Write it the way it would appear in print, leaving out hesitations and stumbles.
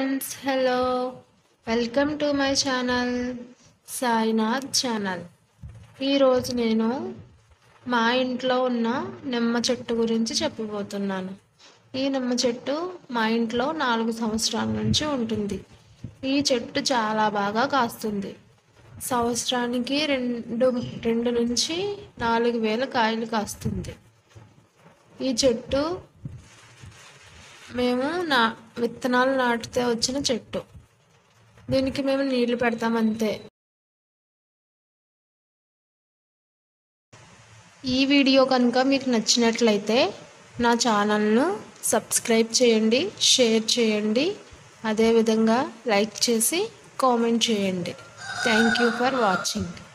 Friends, hello, welcome to my channel Sainath channel. ఈరోజు నేను మా ఇంట్లో ఉన్న నిమ్మ చెట్టు గురించి చెప్పబోతున్నాను. ఈ నిమ్మ చెట్టు మా ఇంట్లో 4 సంవత్సరాల నుంచి ఉంటుంది. ఈ చెట్టు చాలా బాగా కాస్తుంది. సంవత్సరానికి 2 నుంచి 4 వేల కాయలు కాస్తుంది. ఈ చెట్టు మేము విత్తనాలు నాటితే వచ్చిన చెట్టు. దీనికి మేము నీళ్లు పెడతాం అంతే. ఈ వీడియో కనుక మీకు నచ్చినట్లయితే నా ఛానల్ను సబ్స్క్రైబ్ చేయండి, షేర్ చేయండి, అదేవిధంగా లైక్ చేసి కామెంట్ చేయండి. Thank you for watching.